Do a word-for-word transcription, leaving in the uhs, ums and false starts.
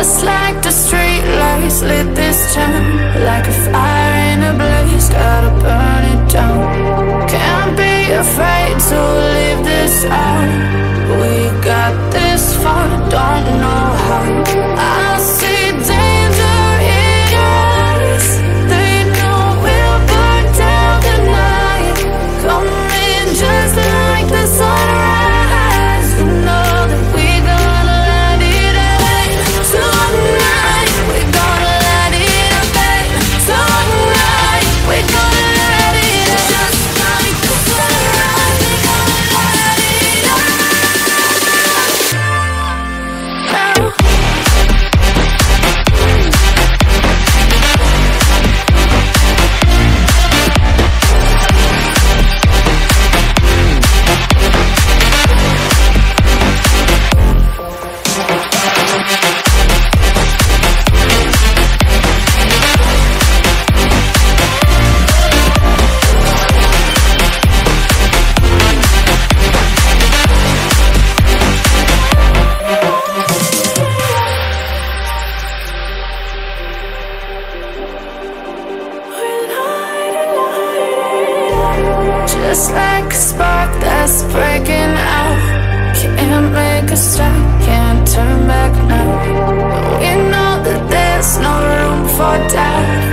Just like the street lights lit this town, like a fire in a blaze, gotta burn it down. Can't be afraid to leave this out. We got this far, don't know how. I see danger in your eyes. They know we'll burn down the night. Coming just like the sunrise. You know that we gonna let it out. Tonight we gonna let it out. Tonight we gonna let it out. Just like the sunrise, we gonna let it out. Just like a spark that's breaking out. Can't make a stop, can't turn back now. We know that there's no room for doubt.